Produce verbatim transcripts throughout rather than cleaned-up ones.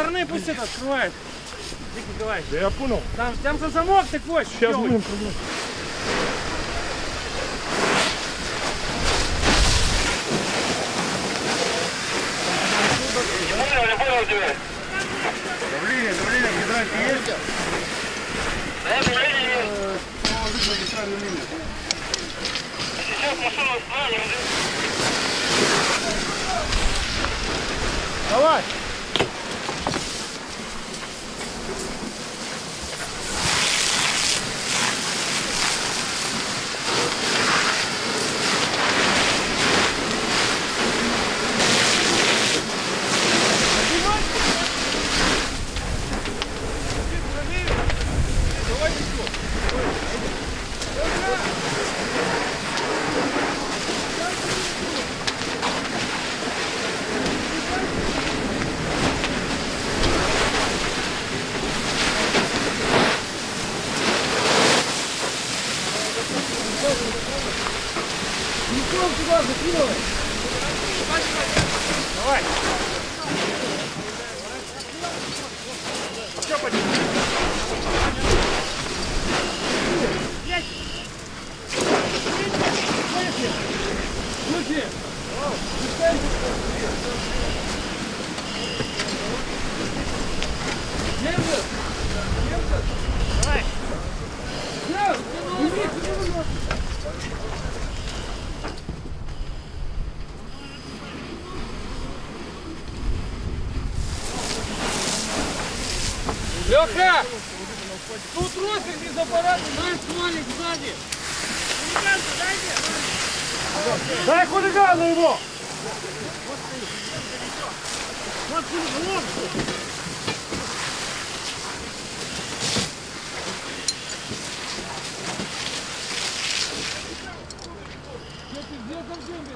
стороны пусть это открывает. Николай. Да я понял. Там, там за замок такой. Сейчас будем проблем. Давление, давление, гидранты есть? Да, давление есть. Сейчас машину остановим. Давай! Сюда закидывай. Давай. Все, пойдем. Есть. Слушай. Держи. Давай. Лёха! Тут тросик без аппарата, наш стволик сзади. Хулиганка, дайте! Дай хулигану его! Вот хулиган! Где там зомби?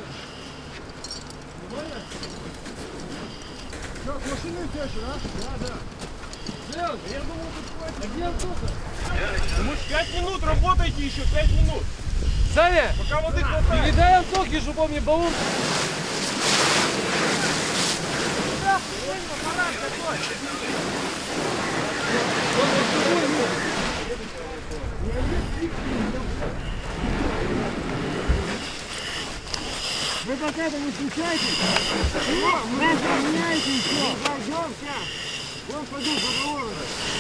Сейчас машины течет, а? Да, да. Я думал, тут хватит. А где Антоха? Мы пять минут работаете еще, пять минут. Саня, Пока воды хватает. передай Антохе, чтобы он мне баллон. Вы пока это не включаете? Вы меняете еще. Пойдем сейчас. Вон пойду договор.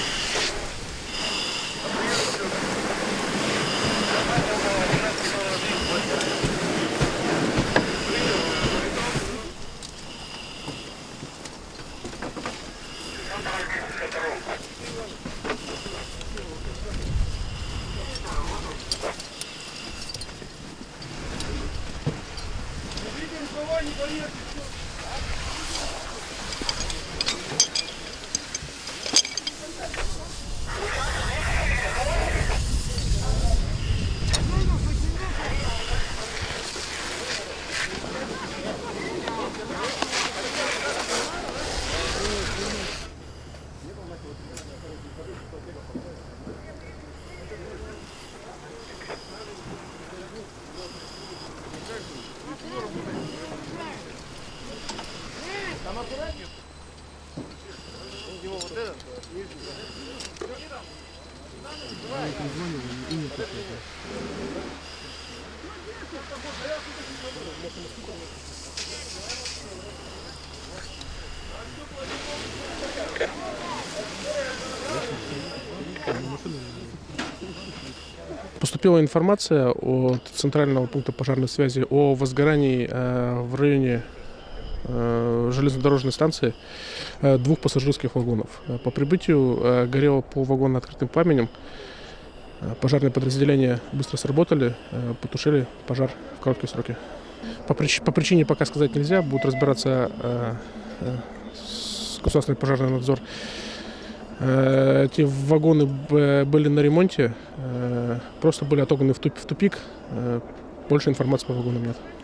Не поверьте, все. Там аккуратнее. Его вот этот. Поступила информация от Центрального пункта пожарной связи о возгорании э, в районе э, железнодорожной станции э, двух пассажирских вагонов. По прибытию э, горело полвагона открытым пламенем. Пожарные подразделения быстро сработали, э, потушили пожар в короткие сроки. По, прич по причине пока сказать нельзя, будут разбираться э, э, государственный пожарный надзор. Эти вагоны были на ремонте, просто были отогнаны в тупик. Больше информации по вагонам нет.